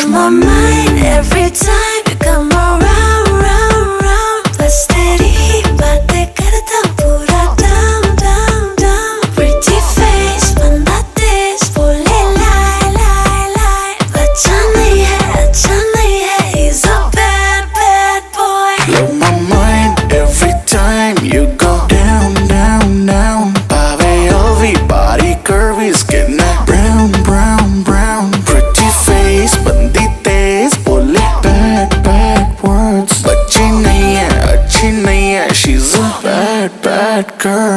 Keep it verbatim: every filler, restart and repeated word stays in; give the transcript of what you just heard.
on my mind every time you come around, round, round. Plus तेरी बातें करता पूरा down, down, down. Pretty face बंदा तेज बोले lie, lie, lie. अच्छा नहीं है, अच्छा नहीं है. He's a bad, bad boy. Blow my mind every time you go down, down, down. Pave ovi body curvy skin brown, brown, brown. Pretty face बंदी तेज बोले bad, bad words. बच्ची नहीं है, अच्छी नहीं है. She's a bad, bad girl.